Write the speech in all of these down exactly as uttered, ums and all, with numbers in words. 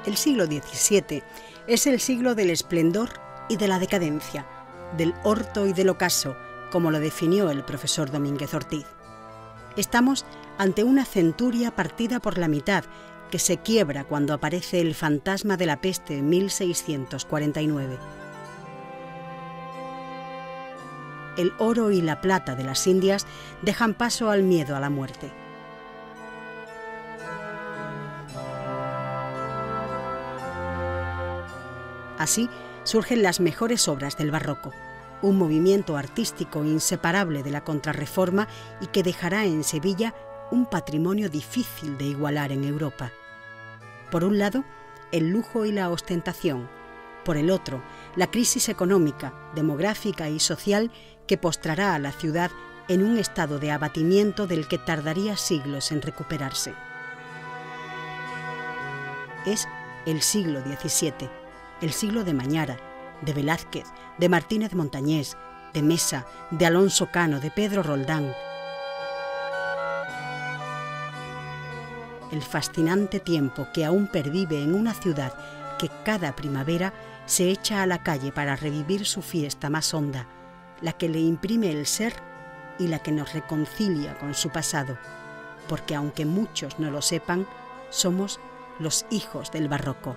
El siglo diecisiete es el siglo del esplendor y de la decadencia, del orto y del ocaso, como lo definió el profesor Domínguez Ortiz. Estamos ante una centuria partida por la mitad, que se quiebra cuando aparece el fantasma de la peste en mil seiscientos cuarenta y nueve. El oro y la plata de las Indias dejan paso al miedo a la muerte. Así surgen las mejores obras del barroco, un movimiento artístico inseparable de la Contrarreforma y que dejará en Sevilla un patrimonio difícil de igualar en Europa. Por un lado, el lujo y la ostentación. Por el otro, la crisis económica, demográfica y social que postrará a la ciudad en un estado de abatimiento del que tardaría siglos en recuperarse. Es el siglo diecisiete, el siglo de Mañara, de Velázquez, de Martínez Montañés, de Mesa, de Alonso Cano, de Pedro Roldán. El fascinante tiempo que aún pervive en una ciudad que cada primavera se echa a la calle para revivir su fiesta más honda, la que le imprime el ser y la que nos reconcilia con su pasado, porque aunque muchos no lo sepan, somos los hijos del barroco.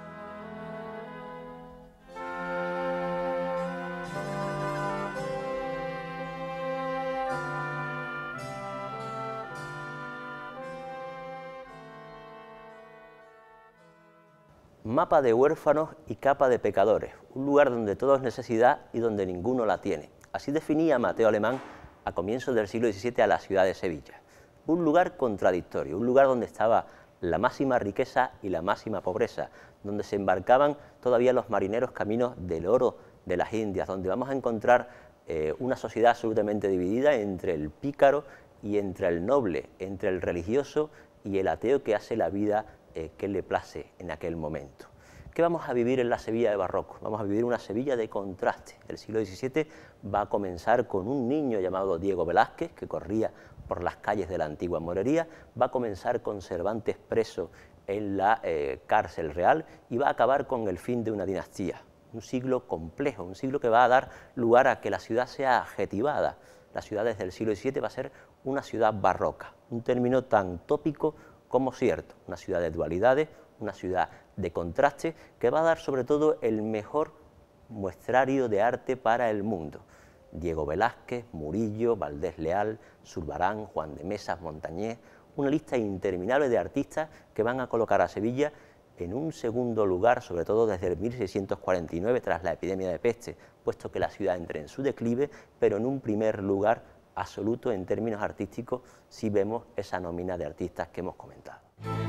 Mapa de huérfanos y capa de pecadores, un lugar donde todo es necesidad y donde ninguno la tiene. Así definía Mateo Alemán a comienzos del siglo diecisiete a la ciudad de Sevilla. Un lugar contradictorio, un lugar donde estaba la máxima riqueza y la máxima pobreza, donde se embarcaban todavía los marineros caminos del oro de las Indias, donde vamos a encontrar eh, una sociedad absolutamente dividida entre el pícaro y entre el noble, entre el religioso y el ateo que hace la vida eh, que le place en aquel momento. ¿Qué vamos a vivir en la Sevilla de barroco? Vamos a vivir una Sevilla de contraste. El siglo diecisiete va a comenzar con un niño llamado Diego Velázquez, que corría por las calles de la antigua morería, va a comenzar con Cervantes preso en la eh, cárcel real y va a acabar con el fin de una dinastía. Un siglo complejo, un siglo que va a dar lugar a que la ciudad sea adjetivada. La ciudad desde el siglo diecisiete va a ser una ciudad barroca, un término tan tópico como cierto, una ciudad de dualidades, una ciudad de contraste, que va a dar sobre todo el mejor muestrario de arte para el mundo. Diego Velázquez, Murillo, Valdés Leal, Zurbarán, Juan de Mesas, Montañés, una lista interminable de artistas que van a colocar a Sevilla en un segundo lugar, sobre todo desde el mil seiscientos cuarenta y nueve, tras la epidemia de peste, puesto que la ciudad entra en su declive, pero en un primer lugar absoluto en términos artísticos si vemos esa nómina de artistas que hemos comentado.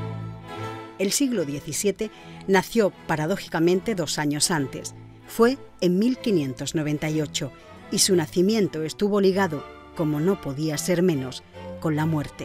El siglo diecisiete nació paradójicamente dos años antes. Fue en mil quinientos noventa y ocho y su nacimiento estuvo ligado, como no podía ser menos, con la muerte.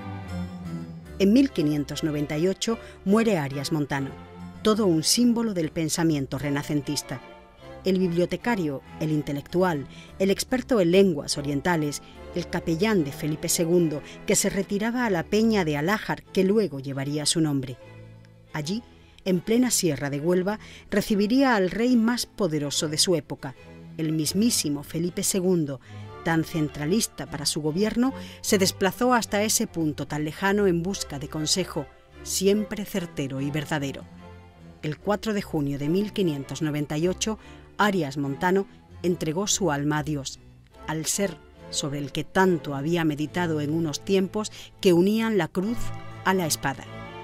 En mil quinientos noventa y ocho muere Arias Montano, todo un símbolo del pensamiento renacentista. El bibliotecario, el intelectual, el experto en lenguas orientales, el capellán de Felipe segundo, que se retiraba a la peña de Alájar, que luego llevaría su nombre. Allí, en plena sierra de Huelva, recibiría al rey más poderoso de su época. El mismísimo Felipe segundo, tan centralista para su gobierno, se desplazó hasta ese punto tan lejano en busca de consejo, siempre certero y verdadero. El cuatro de junio de mil quinientos noventa y ocho, Arias Montano entregó su alma a Dios, al ser sobre el que tanto había meditado en unos tiempos que unían la cruz a la espada.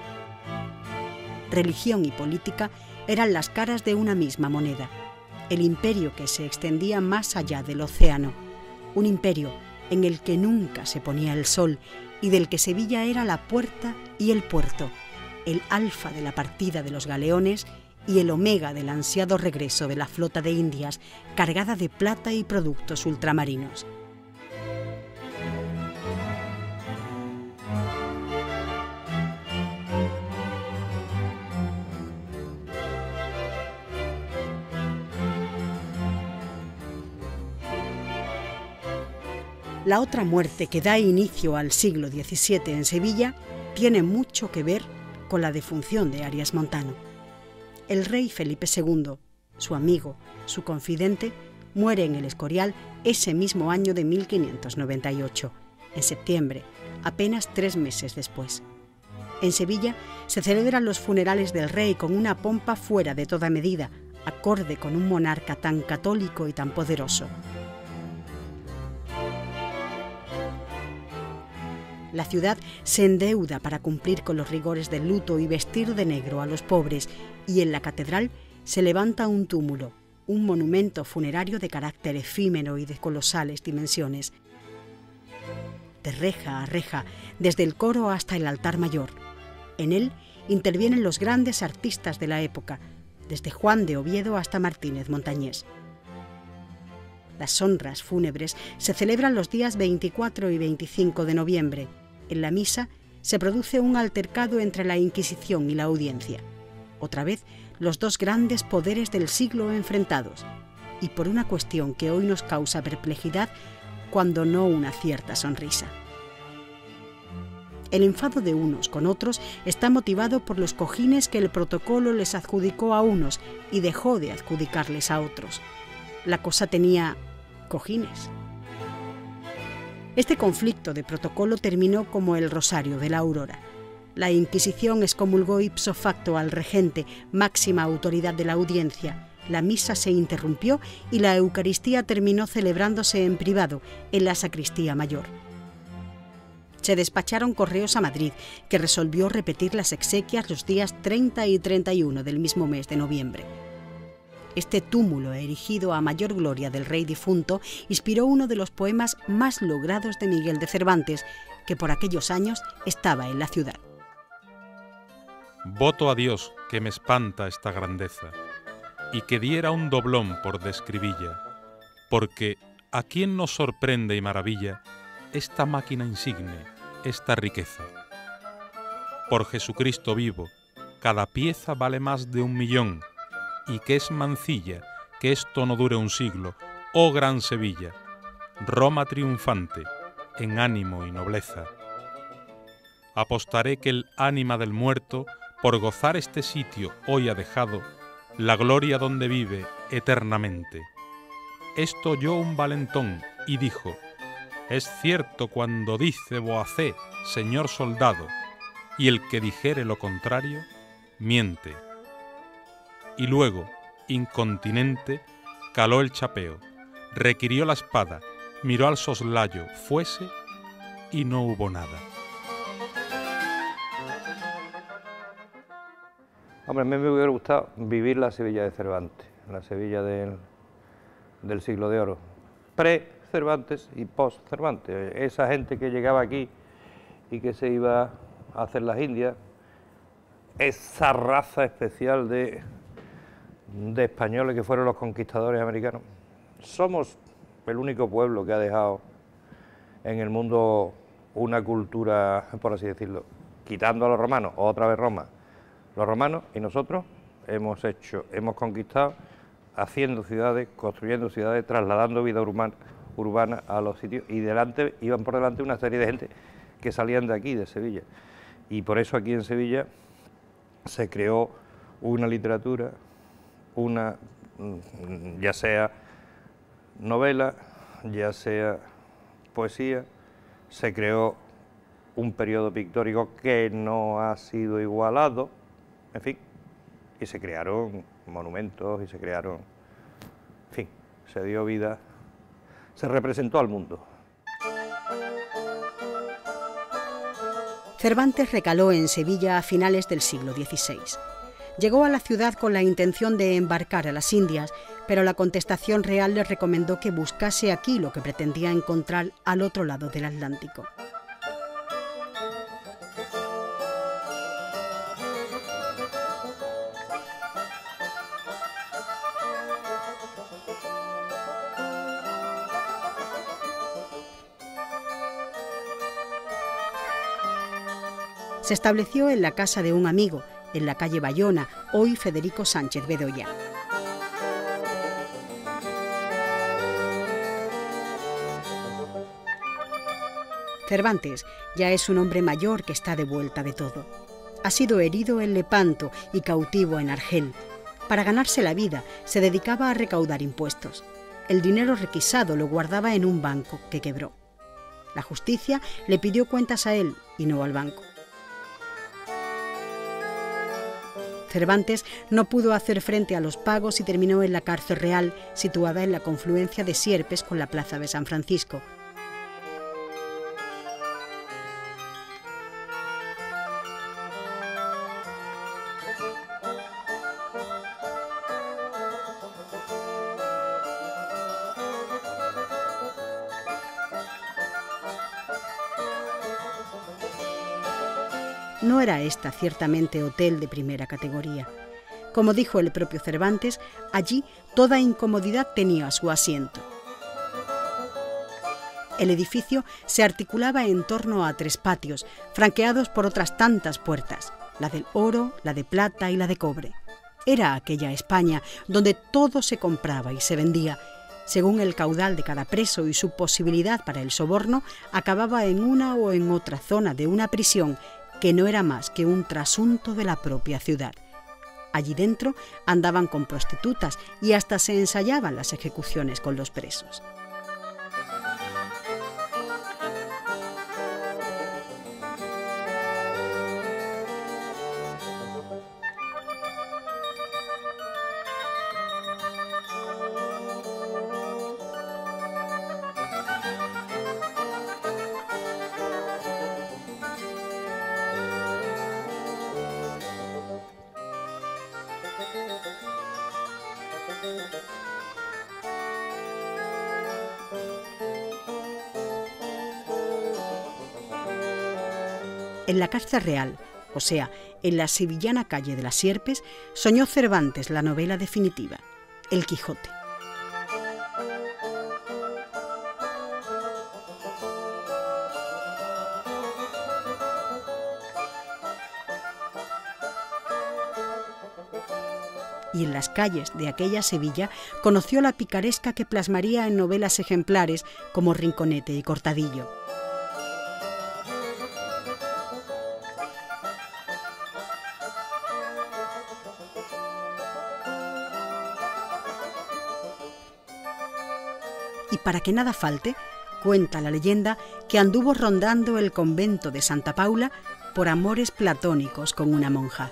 Religión y política eran las caras de una misma moneda, el imperio que se extendía más allá del océano, un imperio en el que nunca se ponía el sol y del que Sevilla era la puerta y el puerto, el alfa de la partida de los galeones y el omega del ansiado regreso de la flota de Indias cargada de plata y productos ultramarinos. La otra muerte que da inicio al siglo diecisiete en Sevilla tiene mucho que ver con la defunción de Arias Montano. el rey Felipe segundo, su amigo, su confidente, muere en el Escorial ese mismo año de mil quinientos noventa y ocho, en septiembre, apenas tres meses después. En Sevilla se celebran los funerales del rey con una pompa fuera de toda medida, acorde con un monarca tan católico y tan poderoso. La ciudad se endeuda para cumplir con los rigores del luto y vestir de negro a los pobres, y en la catedral se levanta un túmulo, un monumento funerario de carácter efímero y de colosales dimensiones. De reja a reja, desde el coro hasta el altar mayor. En él intervienen los grandes artistas de la época, desde Juan de Oviedo hasta Martínez Montañés. Las honras fúnebres se celebran los días veinticuatro y veinticinco de noviembre. En la misa se produce un altercado entre la Inquisición y la Audiencia. Otra vez, los dos grandes poderes del siglo enfrentados, y por una cuestión que hoy nos causa perplejidad, cuando no una cierta sonrisa. El enfado de unos con otros está motivado por los cojines que el protocolo les adjudicó a unos y dejó de adjudicarles a otros. La cosa tenía cojines. Este conflicto de protocolo terminó como el rosario de la aurora. La Inquisición excomulgó ipso facto al regente, máxima autoridad de la audiencia. La misa se interrumpió y la Eucaristía terminó celebrándose en privado, en la sacristía mayor. Se despacharon correos a Madrid, que resolvió repetir las exequias los días treinta y treinta y uno del mismo mes de noviembre. Este túmulo, erigido a mayor gloria del rey difunto, inspiró uno de los poemas más logrados de Miguel de Cervantes, que por aquellos años estaba en la ciudad. Voto a Dios que me espanta esta grandeza, y que diera un doblón por describilla, porque a quien nos sorprende y maravilla esta máquina insigne, esta riqueza. Por Jesucristo vivo, cada pieza vale más de un millón, y que es mancilla, que esto no dure un siglo, oh gran Sevilla, Roma triunfante, en ánimo y nobleza. Apostaré que el ánima del muerto, por gozar este sitio hoy ha dejado, la gloria donde vive eternamente. Esto oyó un valentón y dijo, es cierto cuando dice Boacé, señor soldado, y el que dijere lo contrario, miente. Y luego, incontinente, caló el chapeo, requirió la espada, miró al soslayo, fuese, y no hubo nada. Hombre, a mí me hubiera gustado vivir la Sevilla de Cervantes, la Sevilla del, del siglo de oro, pre-Cervantes y post-Cervantes. Esa gente que llegaba aquí y que se iba a hacer las Indias, esa raza especial de, de españoles que fueron los conquistadores americanos. Somos el único pueblo que ha dejado en el mundo una cultura, por así decirlo, quitando a los romanos, otra vez Roma. Los romanos y nosotros hemos hecho, hemos conquistado haciendo ciudades, construyendo ciudades, trasladando vida urbana, urbana a los sitios, y delante iban por delante una serie de gente que salían de aquí, de Sevilla. Y por eso aquí en Sevilla se creó una literatura, una, ya sea novela, ya sea poesía, se creó un periodo pictórico que no ha sido igualado, en fin, y se crearon monumentos y se crearon, en fin, se dio vida, se representó al mundo. Cervantes recaló en Sevilla a finales del siglo dieciséis. Llegó a la ciudad con la intención de embarcar a las Indias, pero la contestación real le recomendó que buscase aquí lo que pretendía encontrar al otro lado del Atlántico. Se estableció en la casa de un amigo, en la calle Bayona, hoy Federico Sánchez Bedoya. Cervantes ya es un hombre mayor que está de vuelta de todo. Ha sido herido en Lepanto y cautivo en Argel. Para ganarse la vida, se dedicaba a recaudar impuestos. El dinero requisado lo guardaba en un banco que quebró. La justicia le pidió cuentas a él y no al banco. Cervantes no pudo hacer frente a los pagos y terminó en la cárcel real, situada en la confluencia de Sierpes con la plaza de San Francisco. No era esta ciertamente hotel de primera categoría. Como dijo el propio Cervantes, allí toda incomodidad tenía su asiento. El edificio se articulaba en torno a tres patios, franqueados por otras tantas puertas, la del oro, la de plata y la de cobre. Era aquella España donde todo se compraba y se vendía. Según el caudal de cada preso y su posibilidad para el soborno, acababa en una o en otra zona de una prisión que no era más que un trasunto de la propia ciudad. Allí dentro andaban con prostitutas y hasta se ensayaban las ejecuciones con los presos. En la cárcel real, o sea, en la sevillana calle de las Sierpes, soñó Cervantes la novela definitiva, El Quijote. Y en las calles de aquella Sevilla conoció la picaresca que plasmaría en novelas ejemplares como Rinconete y Cortadillo. Y para que nada falte, cuenta la leyenda que anduvo rondando el convento de Santa Paula por amores platónicos con una monja.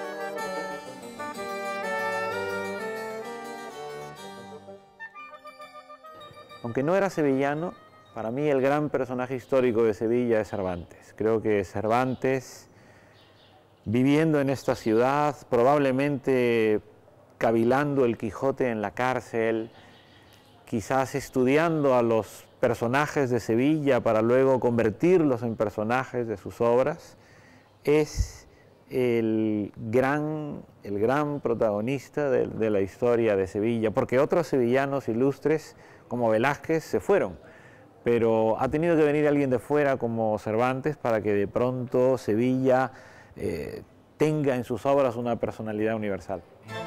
Aunque no era sevillano, para mí el gran personaje histórico de Sevilla es Cervantes. Creo que Cervantes, viviendo en esta ciudad, probablemente cavilando el Quijote en la cárcel, quizás estudiando a los personajes de Sevilla para luego convertirlos en personajes de sus obras, es el gran, el gran protagonista de, de la historia de Sevilla, porque otros sevillanos ilustres como Velázquez se fueron, pero ha tenido que venir alguien de fuera como Cervantes para que de pronto Sevilla eh, tenga en sus obras una personalidad universal.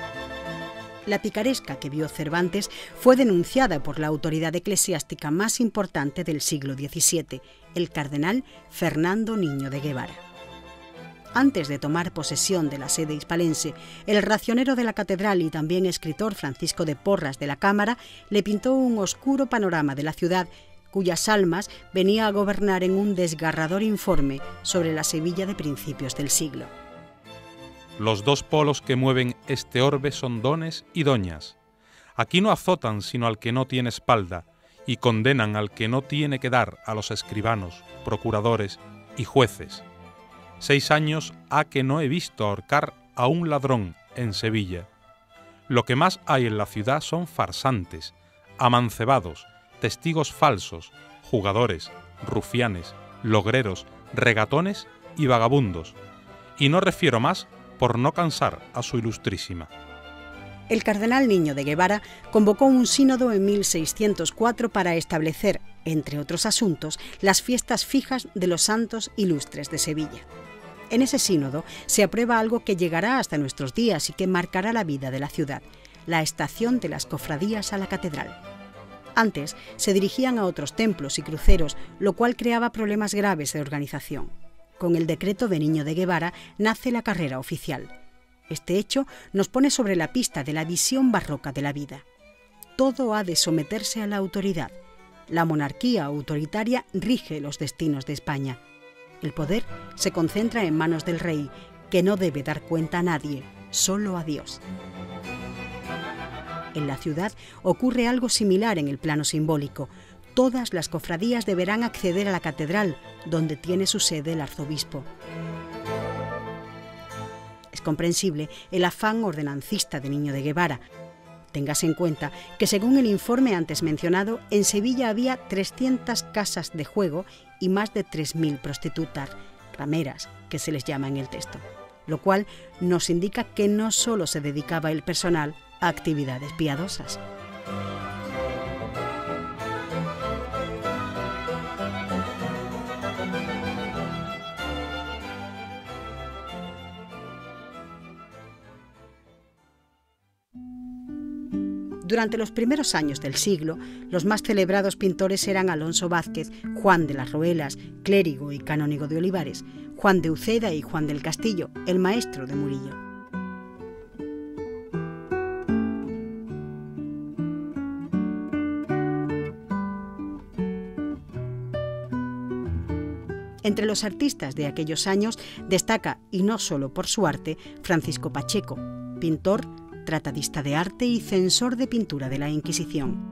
La picaresca que vio Cervantes fue denunciada por la autoridad eclesiástica más importante del siglo diecisiete, el cardenal Fernando Niño de Guevara. Antes de tomar posesión de la sede hispalense, el racionero de la catedral y también escritor Francisco de Porras de la Cámara le pintó un oscuro panorama de la ciudad, cuyas almas venía a gobernar en un desgarrador informe sobre la Sevilla de principios del siglo. Los dos polos que mueven este orbe son dones y doñas. Aquí no azotan sino al que no tiene espalda y condenan al que no tiene que dar a los escribanos, procuradores y jueces. Seis años ha que no he visto ahorcar a un ladrón en Sevilla. Lo que más hay en la ciudad son farsantes, amancebados, testigos falsos, jugadores, rufianes, logreros, regatones y vagabundos. Y no refiero más por no cansar a su ilustrísima. El cardenal Niño de Guevara convocó un sínodo en mil seiscientos cuatro para establecer, entre otros asuntos, las fiestas fijas de los santos ilustres de Sevilla. En ese sínodo se aprueba algo que llegará hasta nuestros días y que marcará la vida de la ciudad, la estación de las cofradías a la catedral. Antes se dirigían a otros templos y cruceros, lo cual creaba problemas graves de organización. Con el decreto de Niño de Guevara nace la carrera oficial. Este hecho nos pone sobre la pista de la visión barroca de la vida. Todo ha de someterse a la autoridad. La monarquía autoritaria rige los destinos de España. El poder se concentra en manos del rey, que no debe dar cuenta a nadie, solo a Dios. En la ciudad ocurre algo similar en el plano simbólico. Todas las cofradías deberán acceder a la catedral, donde tiene su sede el arzobispo. Es comprensible el afán ordenancista de Niño de Guevara. Téngase en cuenta que, según el informe antes mencionado, en Sevilla había trescientas casas de juego y más de tres mil prostitutas, rameras, que se les llama en el texto, lo cual nos indica que no solo se dedicaba el personal a actividades piadosas. Durante los primeros años del siglo, los más celebrados pintores eran Alonso Vázquez, Juan de las Roelas, clérigo y canónigo de Olivares, Juan de Uceda y Juan del Castillo, el maestro de Murillo. Entre los artistas de aquellos años destaca, y no solo por su arte, Francisco Pacheco, pintor, tratadista de arte y censor de pintura de la Inquisición.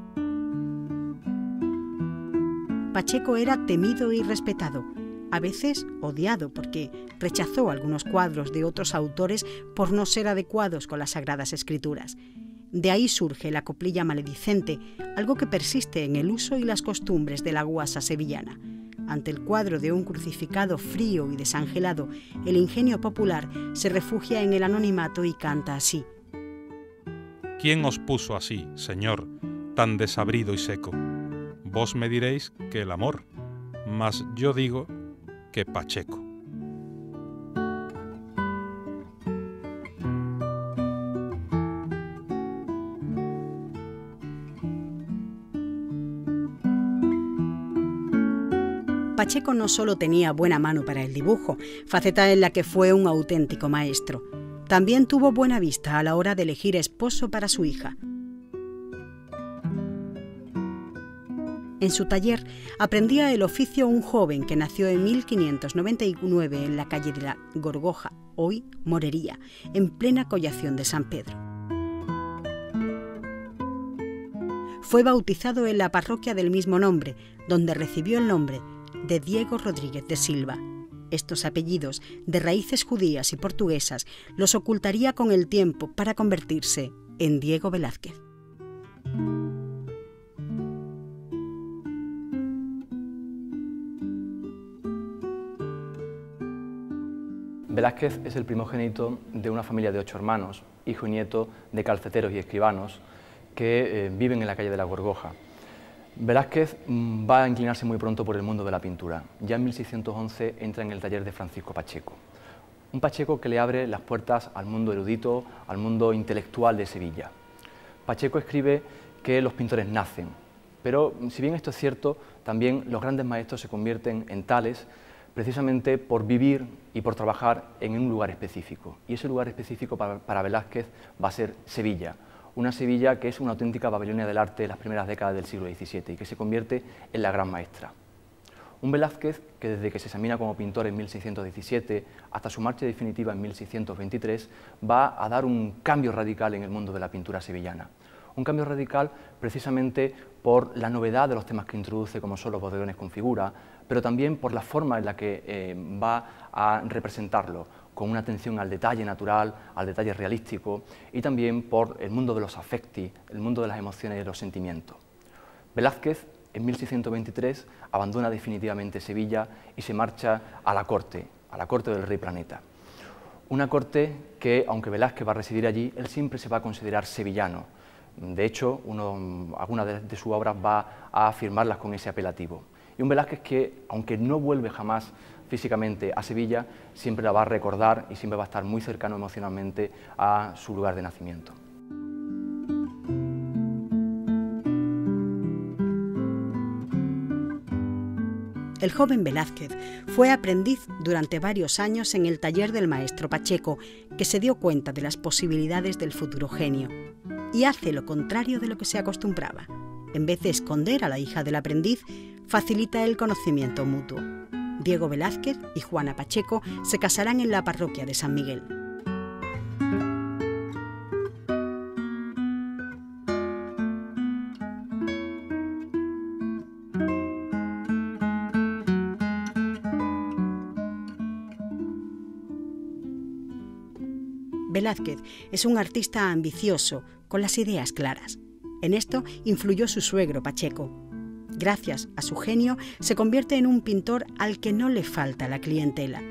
Pacheco era temido y respetado, a veces odiado porque rechazó algunos cuadros de otros autores por no ser adecuados con las Sagradas Escrituras. De ahí surge la coplilla maledicente, algo que persiste en el uso y las costumbres de la guasa sevillana. Ante el cuadro de un crucificado frío y desangelado, el ingenio popular se refugia en el anonimato y canta así: ¿Quién os puso así, Señor, tan desabrido y seco? Vos me diréis que el amor, mas yo digo que Pacheco. Pacheco no solo tenía buena mano para el dibujo, faceta en la que fue un auténtico maestro. También tuvo buena vista a la hora de elegir esposo para su hija. En su taller aprendía el oficio un joven que nació en mil quinientos noventa y nueve en la calle de la Gorgoja, hoy Morería, en plena collación de San Pedro. Fue bautizado en la parroquia del mismo nombre, donde recibió el nombre de Diego Rodríguez de Silva. Estos apellidos, de raíces judías y portuguesas, los ocultaría con el tiempo para convertirse en Diego Velázquez. Velázquez es el primogénito de una familia de ocho hermanos, hijo y nieto de calceteros y escribanos que eh, viven en la calle de la Gorgoja. Velázquez va a inclinarse muy pronto por el mundo de la pintura. Ya en mil seiscientos once entra en el taller de Francisco Pacheco. Un Pacheco que le abre las puertas al mundo erudito, al mundo intelectual de Sevilla. Pacheco escribe que los pintores nacen, pero si bien esto es cierto, también los grandes maestros se convierten en tales precisamente por vivir y por trabajar en un lugar específico. Y ese lugar específico para, para Velázquez va a ser Sevilla. Una Sevilla que es una auténtica Babilonia del arte en las primeras décadas del siglo diecisiete y que se convierte en la gran maestra. Un Velázquez que desde que se examina como pintor en mil seiscientos diecisiete hasta su marcha definitiva en mil seiscientos veintitrés va a dar un cambio radical en el mundo de la pintura sevillana. Un cambio radical precisamente por la novedad de los temas que introduce, como son los bodegones con figura, pero también por la forma en la que eh, va a representarlo, con una atención al detalle natural, al detalle realístico, y también por el mundo de los affecti, el mundo de las emociones y de los sentimientos. Velázquez, en mil seiscientos veintitrés, abandona definitivamente Sevilla y se marcha a la corte, a la corte del rey Planeta. Una corte que, aunque Velázquez va a residir allí, él siempre se va a considerar sevillano. De hecho, uno, algunas de, de sus obras va a afirmarlas con ese apelativo. Y un Velázquez que, aunque no vuelve jamás físicamente a Sevilla, siempre la va a recordar y siempre va a estar muy cercano emocionalmente a su lugar de nacimiento. El joven Velázquez fue aprendiz durante varios años en el taller del maestro Pacheco, que se dio cuenta de las posibilidades del futuro genio. Y hace lo contrario de lo que se acostumbraba. En vez de esconder a la hija del aprendiz, facilita el conocimiento mutuo. Diego Velázquez y Juana Pacheco se casarán en la parroquia de San Miguel. Velázquez es un artista ambicioso, con las ideas claras. En esto influyó su suegro Pacheco. Gracias a su genio, se convierte en un pintor al que no le falta la clientela.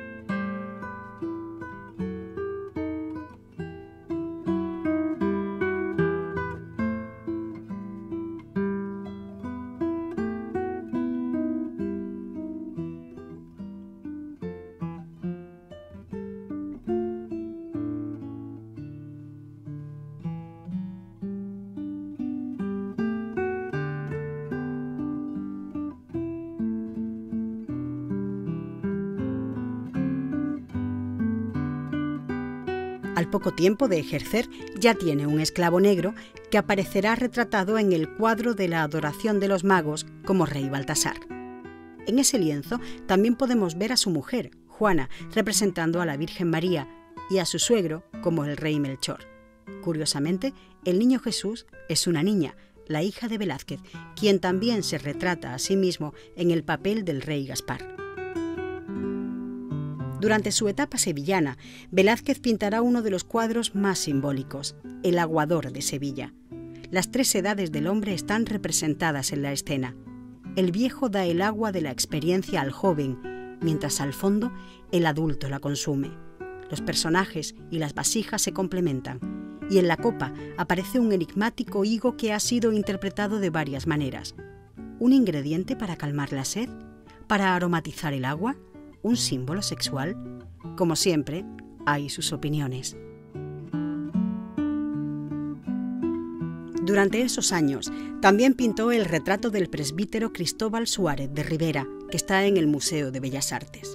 Al poco tiempo de ejercer, ya tiene un esclavo negro que aparecerá retratado en el cuadro de la adoración de los magos como rey Baltasar. En ese lienzo también podemos ver a su mujer, Juana, representando a la Virgen María, y a su suegro como el rey Melchor. Curiosamente, el niño Jesús es una niña, la hija de Velázquez, quien también se retrata a sí mismo en el papel del rey Gaspar. Durante su etapa sevillana, Velázquez pintará uno de los cuadros más simbólicos, El aguador de Sevilla. Las tres edades del hombre están representadas en la escena. El viejo da el agua de la experiencia al joven, mientras al fondo el adulto la consume. Los personajes y las vasijas se complementan, y en la copa aparece un enigmático higo que ha sido interpretado de varias maneras. ¿Un ingrediente para calmar la sed? ¿Para aromatizar el agua? ¿Un símbolo sexual? Como siempre, hay sus opiniones. Durante esos años, también pintó el retrato del presbítero Cristóbal Suárez de Rivera, que está en el Museo de Bellas Artes.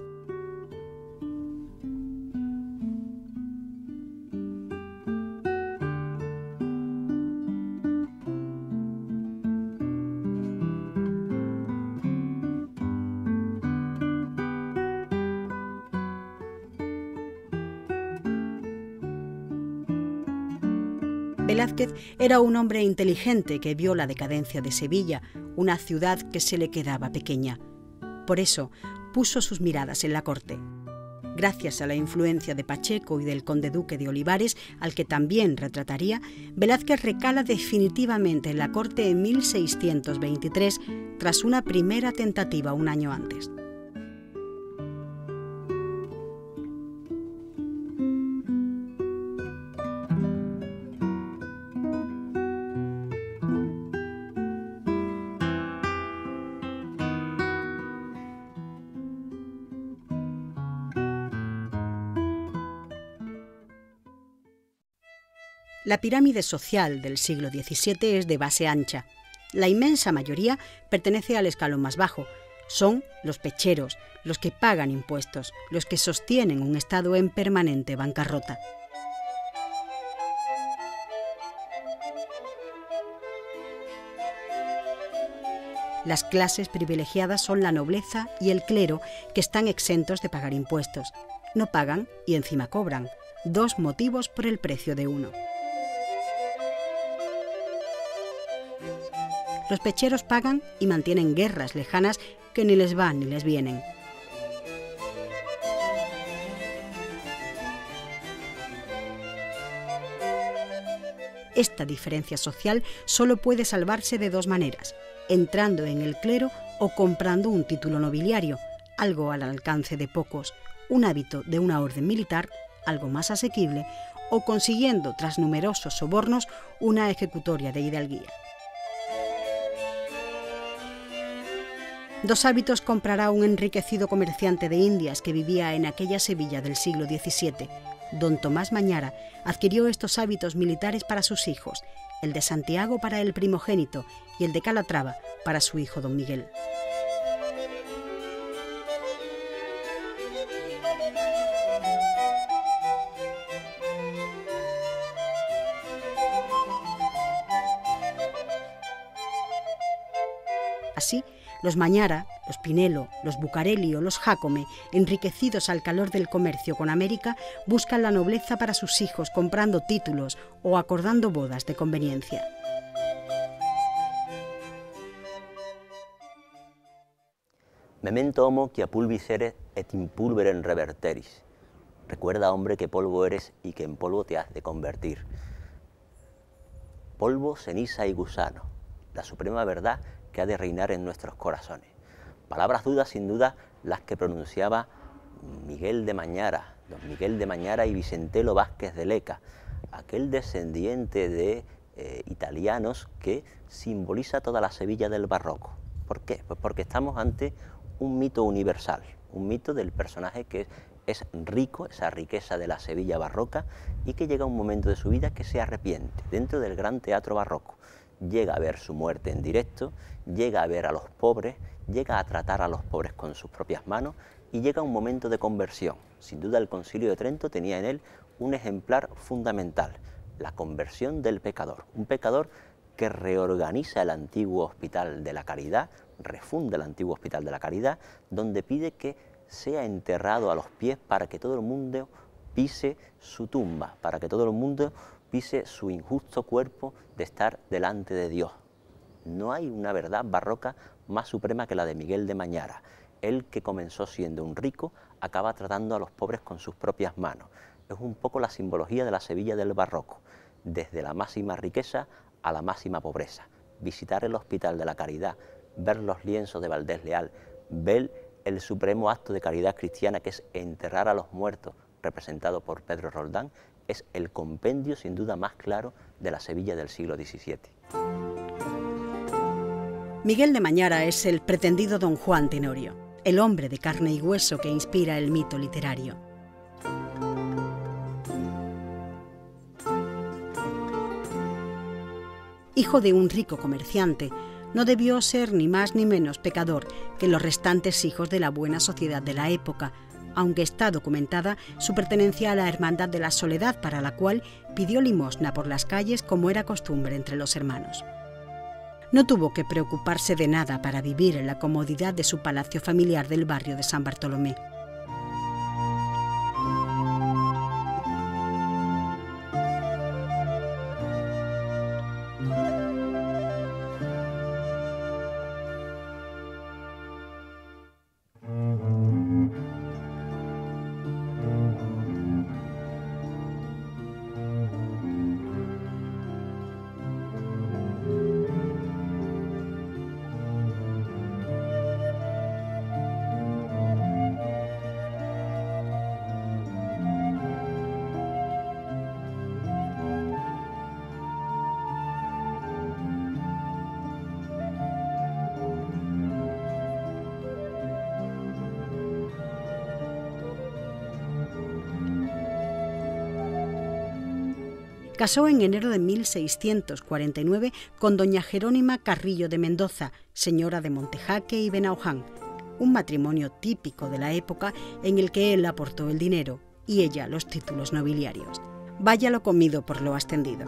Velázquez era un hombre inteligente que vio la decadencia de Sevilla, una ciudad que se le quedaba pequeña. Por eso, puso sus miradas en la corte. Gracias a la influencia de Pacheco y del conde duque de Olivares, al que también retrataría, Velázquez recala definitivamente en la corte en mil seiscientos veintitrés, tras una primera tentativa un año antes. La pirámide social del siglo diecisiete es de base ancha. La inmensa mayoría pertenece al escalón más bajo. Son los pecheros, los que pagan impuestos, los que sostienen un Estado en permanente bancarrota. Las clases privilegiadas son la nobleza y el clero, que están exentos de pagar impuestos. No pagan y encima cobran. Dos motivos por el precio de uno. Los pecheros pagan y mantienen guerras lejanas que ni les van ni les vienen. Esta diferencia social solo puede salvarse de dos maneras: entrando en el clero o comprando un título nobiliario, algo al alcance de pocos, un hábito de una orden militar, algo más asequible, o consiguiendo, tras numerosos sobornos, una ejecutoria de hidalguía. Dos hábitos comprará un enriquecido comerciante de Indias que vivía en aquella Sevilla del siglo diecisiete. Don Tomás Mañara adquirió estos hábitos militares para sus hijos, el de Santiago para el primogénito y el de Calatrava para su hijo don Miguel. Así, los Mañara, los Pinelo, los Bucareli o los Jácome, enriquecidos al calor del comercio con América, buscan la nobleza para sus hijos comprando títulos o acordando bodas de conveniencia. Memento homo quia pulvis eres et in pulverem reverteris. Recuerda, hombre, que polvo eres y que en polvo te has de convertir. Polvo, ceniza y gusano, la suprema verdad que ha de reinar en nuestros corazones. Palabras dudas, sin duda, las que pronunciaba Miguel de Mañara, don Miguel de Mañara y Vicentelo Vázquez de Leca, aquel descendiente de eh, italianos que simboliza toda la Sevilla del barroco. ¿Por qué? Pues porque estamos ante un mito universal, un mito del personaje que es rico, esa riqueza de la Sevilla barroca, y que llega un momento de su vida que se arrepiente dentro del gran teatro barroco. Llega a ver su muerte en directo, llega a ver a los pobres, llega a tratar a los pobres con sus propias manos y llega un momento de conversión. Sin duda el Concilio de Trento tenía en él un ejemplar fundamental, la conversión del pecador, un pecador que reorganiza el antiguo Hospital de la Caridad, refunda el antiguo Hospital de la Caridad, donde pide que sea enterrado a los pies para que todo el mundo pise su tumba, para que todo el mundo pise su injusto cuerpo de estar delante de Dios. No hay una verdad barroca más suprema que la de Miguel de Mañara. Él, que comenzó siendo un rico, acaba tratando a los pobres con sus propias manos. Es un poco la simbología de la Sevilla del barroco, desde la máxima riqueza a la máxima pobreza. Visitar el Hospital de la Caridad, ver los lienzos de Valdés Leal, ver el supremo acto de caridad cristiana que es enterrar a los muertos, representado por Pedro Roldán, es el compendio sin duda más claro de la Sevilla del siglo diecisiete. Miguel de Mañara es el pretendido Don Juan Tenorio, el hombre de carne y hueso que inspira el mito literario. Hijo de un rico comerciante, no debió ser ni más ni menos pecador que los restantes hijos de la buena sociedad de la época, aunque está documentada su pertenencia a la Hermandad de la Soledad, para la cual pidió limosna por las calles como era costumbre entre los hermanos. No tuvo que preocuparse de nada para vivir en la comodidad de su palacio familiar del barrio de San Bartolomé. Casó en enero de mil seiscientos cuarenta y nueve con doña Jerónima Carrillo de Mendoza, señora de Montejaque y Benauján, un matrimonio típico de la época en el que él aportó el dinero y ella los títulos nobiliarios. Vaya lo comido por lo ascendido.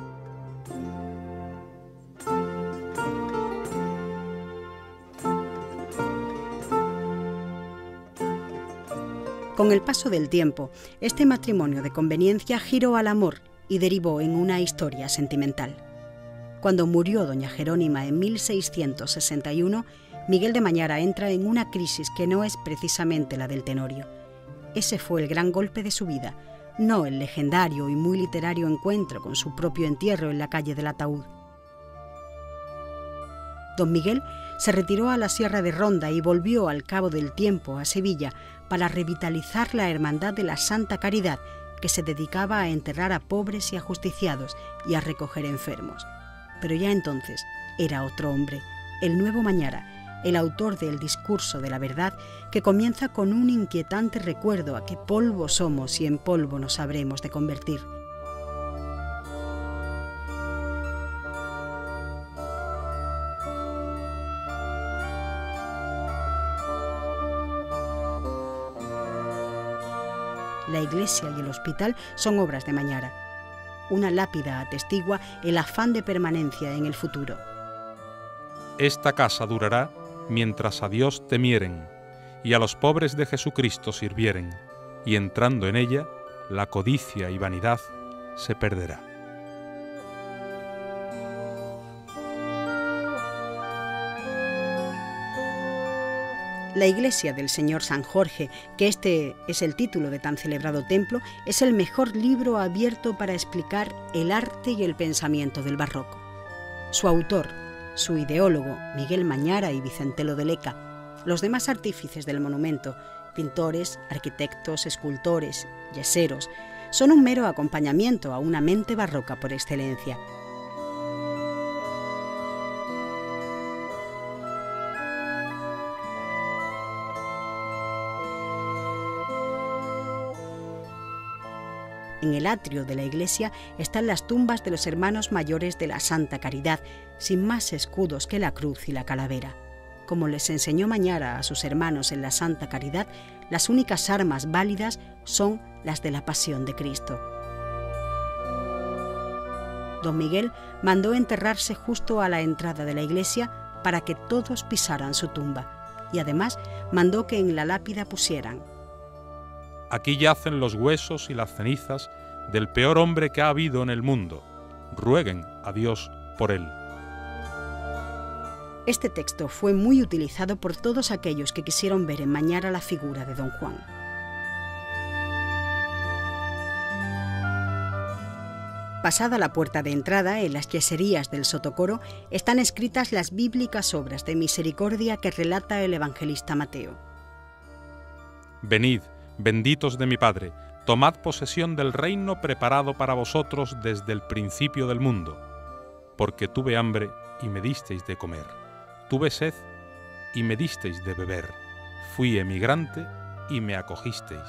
Con el paso del tiempo, este matrimonio de conveniencia giró al amor y derivó en una historia sentimental. Cuando murió doña Jerónima en mil seiscientos sesenta y uno, Miguel de Mañara entra en una crisis que no es precisamente la del Tenorio. Ese fue el gran golpe de su vida, no el legendario y muy literario encuentro con su propio entierro en la calle del Ataúd. Don Miguel se retiró a la Sierra de Ronda y volvió al cabo del tiempo a Sevilla para revitalizar la Hermandad de la Santa Caridad, que se dedicaba a enterrar a pobres y ajusticiados y a recoger enfermos. Pero ya entonces era otro hombre, el nuevo Mañara, el autor del Discurso de la Verdad, que comienza con un inquietante recuerdo a que polvo somos y en polvo nos habremos de convertir. La iglesia y el hospital son obras de Mañara. Una lápida atestigua el afán de permanencia en el futuro. Esta casa durará mientras a Dios temieren y a los pobres de Jesucristo sirvieren, y entrando en ella, la codicia y vanidad se perderá. La iglesia del Señor San Jorge, que este es el título de tan celebrado templo, es el mejor libro abierto para explicar el arte y el pensamiento del barroco. Su autor, su ideólogo, Miguel Mañara y Vicentelo de Leca, los demás artífices del monumento, pintores, arquitectos, escultores, yeseros, son un mero acompañamiento a una mente barroca por excelencia. En el atrio de la iglesia están las tumbas de los hermanos mayores de la Santa Caridad, sin más escudos que la cruz y la calavera. Como les enseñó Mañara a sus hermanos en la Santa Caridad, las únicas armas válidas son las de la Pasión de Cristo. Don Miguel mandó enterrarse justo a la entrada de la iglesia para que todos pisaran su tumba, y además mandó que en la lápida pusieran: Aquí yacen los huesos y las cenizas del peor hombre que ha habido en el mundo. Rueguen a Dios por él. Este texto fue muy utilizado por todos aquellos que quisieron ver en Mañara la figura de Don Juan. Pasada la puerta de entrada, en las yeserías del sotocoro, están escritas las bíblicas obras de misericordia que relata el evangelista Mateo. Venid, benditos de mi Padre, tomad posesión del reino preparado para vosotros desde el principio del mundo, porque tuve hambre y me disteis de comer, tuve sed y me disteis de beber, fui emigrante y me acogisteis.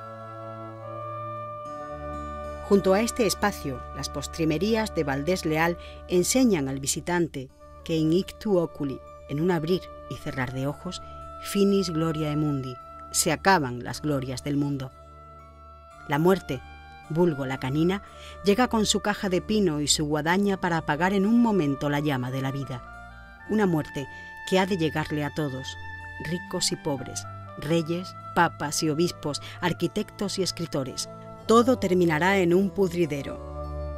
Junto a este espacio, las postrimerías de Valdés Leal enseñan al visitante que in ictu oculi, en un abrir y cerrar de ojos, finis gloriae mundi, se acaban las glorias del mundo. La muerte, vulgo la canina, llega con su caja de pino y su guadaña para apagar en un momento la llama de la vida. Una muerte que ha de llegarle a todos, ricos y pobres, reyes, papas y obispos, arquitectos y escritores. Todo terminará en un pudridero.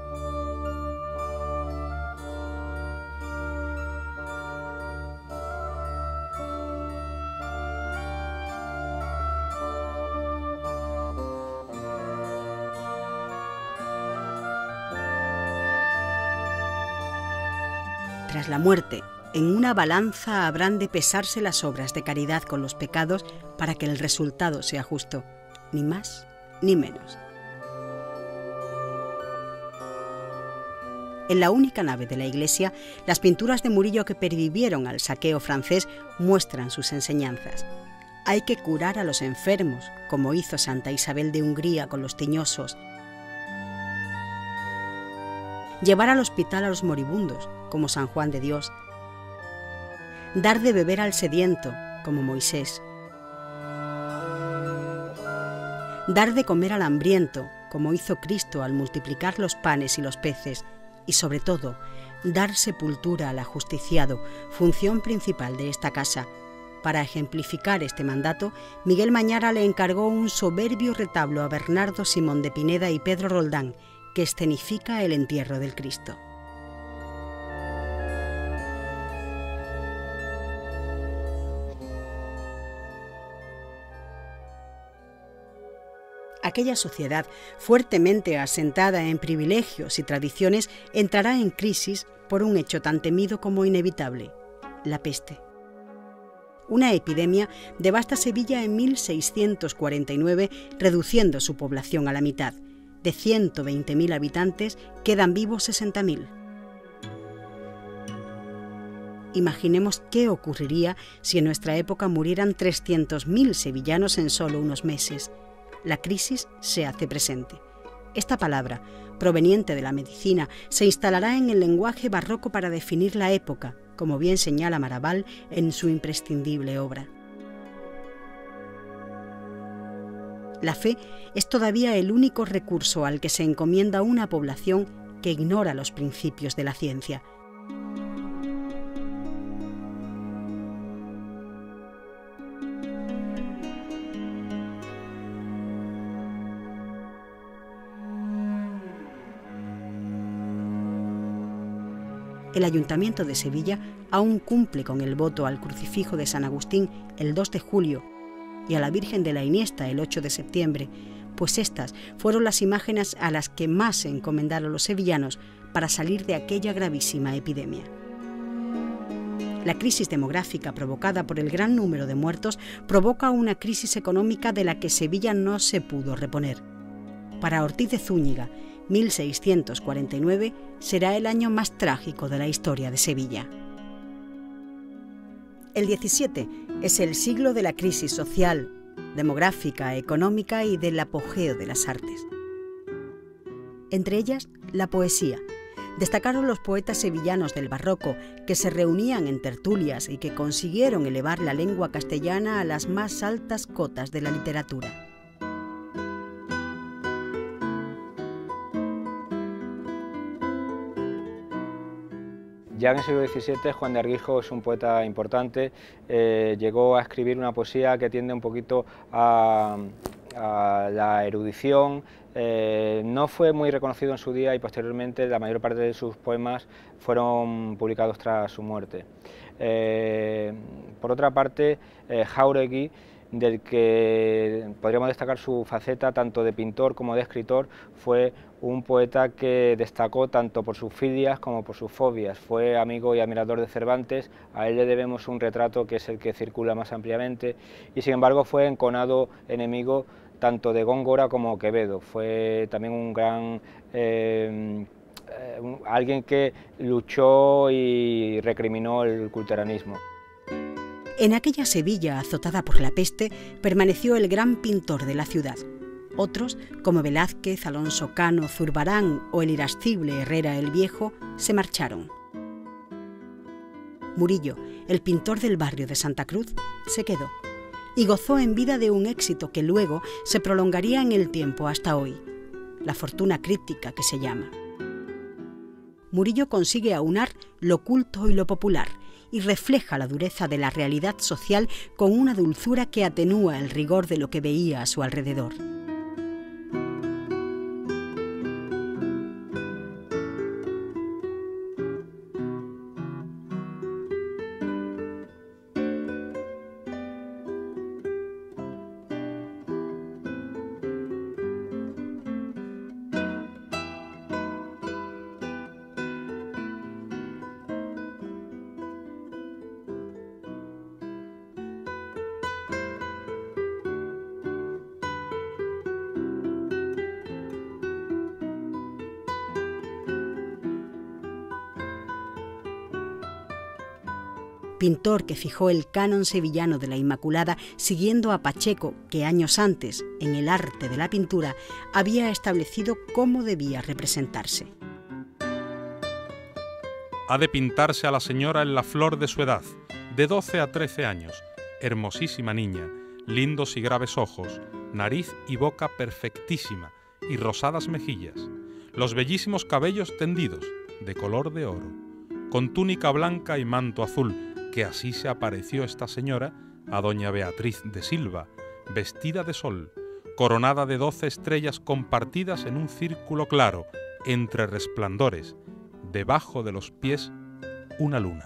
Tras la muerte, en una balanza habrán de pesarse las obras de caridad con los pecados para que el resultado sea justo, ni más ni menos. En la única nave de la iglesia, las pinturas de Murillo que pervivieron al saqueo francés muestran sus enseñanzas. Hay que curar a los enfermos, como hizo Santa Isabel de Hungría con los tiñosos. Llevar al hospital a los moribundos, como San Juan de Dios. Dar de beber al sediento, como Moisés. Dar de comer al hambriento, como hizo Cristo al multiplicar los panes y los peces. Y sobre todo, dar sepultura al ajusticiado, función principal de esta casa. Para ejemplificar este mandato, Miguel Mañara le encargó un soberbio retablo a Bernardo Simón de Pineda y Pedro Roldán, que escenifica el entierro del Cristo. Aquella sociedad, fuertemente asentada en privilegios y tradiciones, entrará en crisis por un hecho tan temido como inevitable: la peste. Una epidemia devasta Sevilla en mil seiscientos cuarenta y nueve, reduciendo su población a la mitad. De ciento veinte mil habitantes quedan vivos sesenta mil. Imaginemos qué ocurriría si en nuestra época murieran trescientos mil sevillanos en solo unos meses. La crisis se hace presente. Esta palabra, proveniente de la medicina, se instalará en el lenguaje barroco para definir la época, como bien señala Maraval en su imprescindible obra. La fe es todavía el único recurso al que se encomienda una población que ignora los principios de la ciencia. El Ayuntamiento de Sevilla aún cumple con el voto al crucifijo de San Agustín el dos de julio y a la Virgen de la Iniesta el ocho de septiembre, pues estas fueron las imágenes a las que más se encomendaron los sevillanos para salir de aquella gravísima epidemia. La crisis demográfica provocada por el gran número de muertos provoca una crisis económica de la que Sevilla no se pudo reponer. Para Ortiz de Zúñiga, mil seiscientos cuarenta y nueve será el año más trágico de la historia de Sevilla. El diecisiete es el siglo de la crisis social, demográfica, económica y del apogeo de las artes. Entre ellas, la poesía. Destacaron los poetas sevillanos del barroco, que se reunían en tertulias y que consiguieron elevar la lengua castellana a las más altas cotas de la literatura. Ya en el siglo diecisiete, Juan de Arguijo es un poeta importante, eh, llegó a escribir una poesía que tiende un poquito a, a la erudición, eh, no fue muy reconocido en su día y posteriormente la mayor parte de sus poemas fueron publicados tras su muerte. Eh, por otra parte, eh, Jáuregui, del que podríamos destacar su faceta tanto de pintor como de escritor, fue un poeta que destacó tanto por sus filias como por sus fobias. Fue amigo y admirador de Cervantes, a él le debemos un retrato que es el que circula más ampliamente, y sin embargo fue enconado enemigo tanto de Góngora como Quevedo. Fue también un gran... Eh, eh, alguien que luchó y recriminó el culteranismo. En aquella Sevilla azotada por la peste permaneció el gran pintor de la ciudad. Otros, como Velázquez, Alonso Cano, Zurbarán o el irascible Herrera el Viejo, se marcharon. Murillo, el pintor del barrio de Santa Cruz, se quedó y gozó en vida de un éxito que luego se prolongaría en el tiempo hasta hoy, la fortuna críptica que se llama. Murillo consigue aunar lo culto y lo popular, y refleja la dureza de la realidad social con una dulzura que atenúa el rigor de lo que veía a su alrededor. Pintor que fijó el canon sevillano de la Inmaculada siguiendo a Pacheco, que años antes, en el arte de la pintura, había establecido cómo debía representarse. Ha de pintarse a la señora en la flor de su edad, de doce a trece años, hermosísima niña, lindos y graves ojos, nariz y boca perfectísima y rosadas mejillas, los bellísimos cabellos tendidos, de color de oro, con túnica blanca y manto azul, que así se apareció esta señora a doña Beatriz de Silva, vestida de sol, coronada de doce estrellas compartidas en un círculo claro, entre resplandores, debajo de los pies una luna.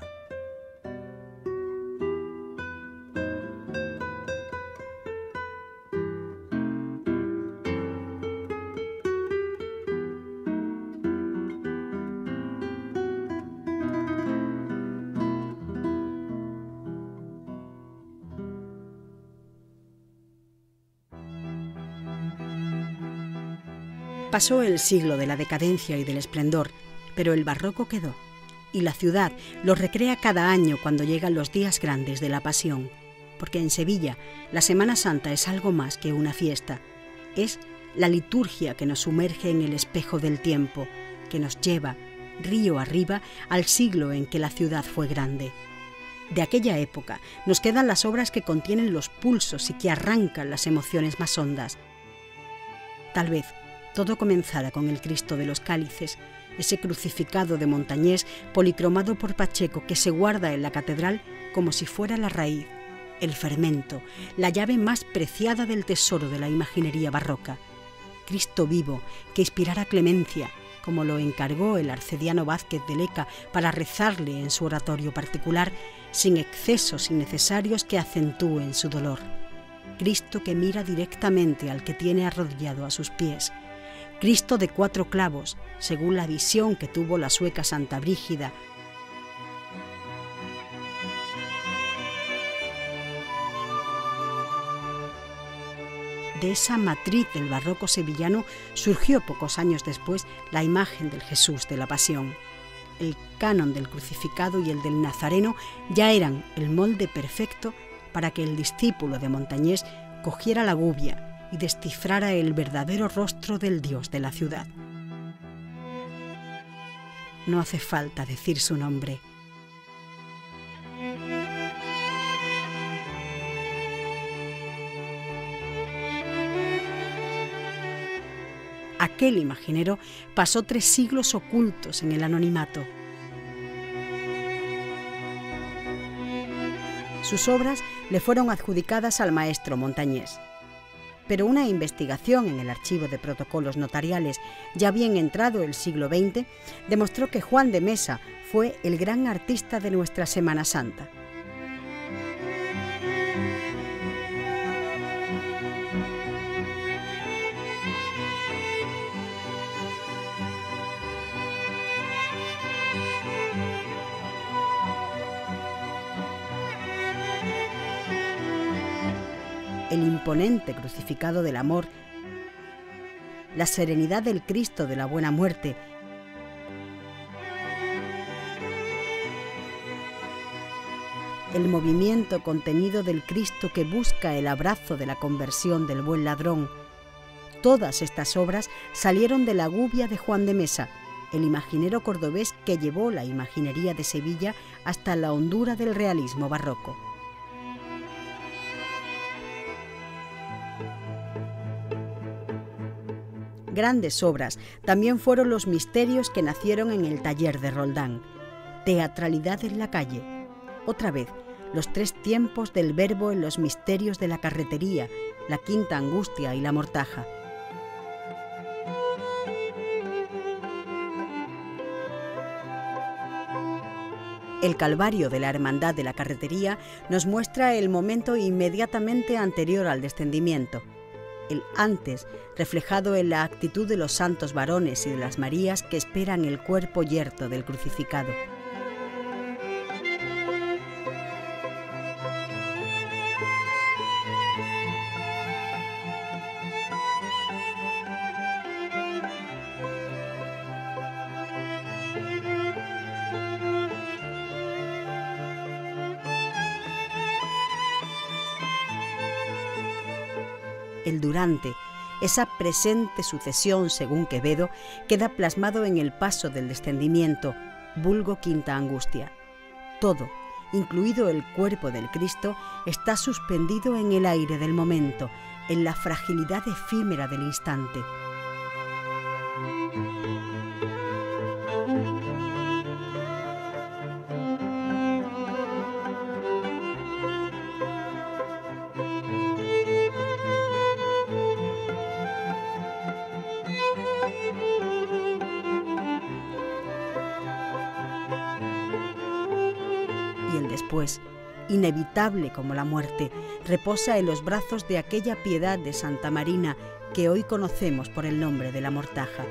Pasó el siglo de la decadencia y del esplendor, pero el barroco quedó, y la ciudad lo recrea cada año cuando llegan los días grandes de la Pasión, porque en Sevilla la Semana Santa es algo más que una fiesta, es la liturgia que nos sumerge en el espejo del tiempo, que nos lleva, río arriba, al siglo en que la ciudad fue grande. De aquella época nos quedan las obras que contienen los pulsos y que arrancan las emociones más hondas, Tal vez todo comenzara con el Cristo de los Cálices, ese crucificado de Montañés policromado por Pacheco que se guarda en la catedral como si fuera la raíz, el fermento, la llave más preciada del tesoro de la imaginería barroca. Cristo vivo que inspirara clemencia, como lo encargó el arcediano Vázquez de Leca para rezarle en su oratorio particular, sin excesos innecesarios que acentúen su dolor. Cristo que mira directamente al que tiene arrodillado a sus pies. Cristo de cuatro clavos, según la visión que tuvo la sueca Santa Brígida. De esa matriz del barroco sevillano surgió pocos años después la imagen del Jesús de la Pasión. El canon del crucificado y el del Nazareno ya eran el molde perfecto para que el discípulo de Montañés cogiera la gubia y descifrara el verdadero rostro del Dios de la ciudad. No hace falta decir su nombre. Aquel imaginero pasó tres siglos ocultos en el anonimato. Sus obras le fueron adjudicadas al maestro Montañés. Pero una investigación en el archivo de protocolos notariales, ya bien entrado el siglo veinte, demostró que Juan de Mesa fue el gran artista de nuestra Semana Santa. El imponente crucificado del amor, la serenidad del Cristo de la Buena Muerte, el movimiento contenido del Cristo que busca el abrazo de la conversión del buen ladrón. Todas estas obras salieron de la gubia de Juan de Mesa, el imaginero cordobés que llevó la imaginería de Sevilla hasta la hondura del realismo barroco. Grandes obras también fueron los misterios que nacieron en el taller de Roldán. Teatralidad en la calle. Otra vez, los tres tiempos del verbo en los misterios de la carretería, la quinta angustia y la mortaja. El Calvario de la Hermandad de la Carretería nos muestra el momento inmediatamente anterior al descendimiento. El antes, reflejado en la actitud de los santos varones y de las Marías que esperan el cuerpo yerto del crucificado. El durante, esa presente sucesión según Quevedo, queda plasmado en el paso del descendimiento, vulgo quinta angustia. Todo, incluido el cuerpo del Cristo, está suspendido en el aire del momento, en la fragilidad efímera del instante. Y el después, inevitable como la muerte, reposa en los brazos de aquella piedad de Santa Marina que hoy conocemos por el nombre de la Mortaja.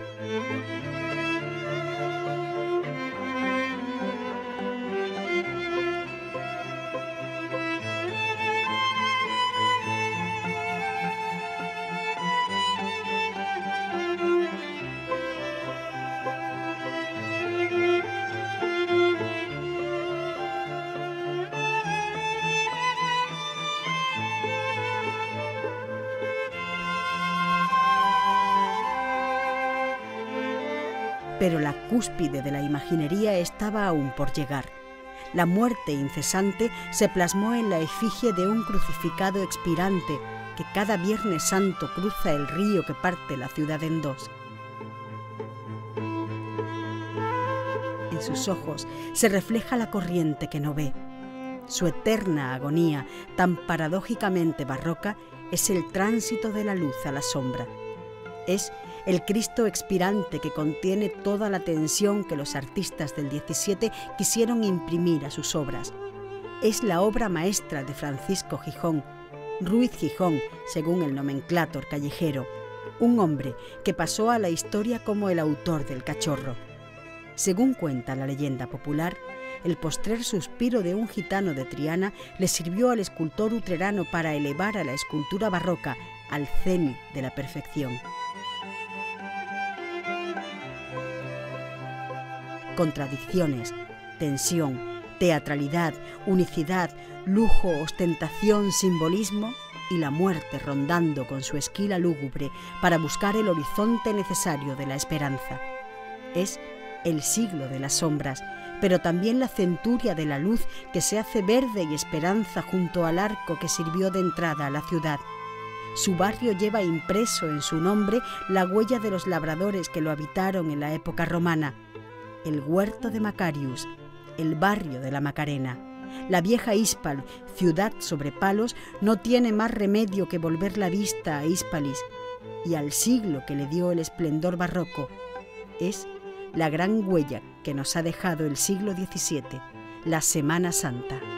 Pero la cúspide de la imaginería estaba aún por llegar. La muerte incesante se plasmó en la efigie de un crucificado expirante, que cada Viernes Santo cruza el río que parte la ciudad en dos. En sus ojos se refleja la corriente que no ve. Su eterna agonía, tan paradójicamente barroca, es el tránsito de la luz a la sombra. Es el Cristo expirante que contiene toda la tensión que los artistas del diecisiete quisieron imprimir a sus obras. Es la obra maestra de Francisco Gijón, Ruiz Gijón, según el nomenclátor callejero, un hombre que pasó a la historia como el autor del Cachorro. Según cuenta la leyenda popular, el postrer suspiro de un gitano de Triana le sirvió al escultor utrerano para elevar a la escultura barroca al cenit de la perfección. Contradicciones, tensión, teatralidad, unicidad, lujo, ostentación, simbolismo y la muerte rondando con su esquila lúgubre para buscar el horizonte necesario de la esperanza. Es el siglo de las sombras, pero también la centuria de la luz que se hace verde y esperanza junto al arco que sirvió de entrada a la ciudad. Su barrio lleva impreso en su nombre la huella de los labradores que lo habitaron en la época romana. El huerto de Macarius, el barrio de la Macarena. La vieja Hispal, ciudad sobre palos, no tiene más remedio que volver la vista a Hispalis y al siglo que le dio el esplendor barroco. Es la gran huella que nos ha dejado el siglo diecisiete, la Semana Santa.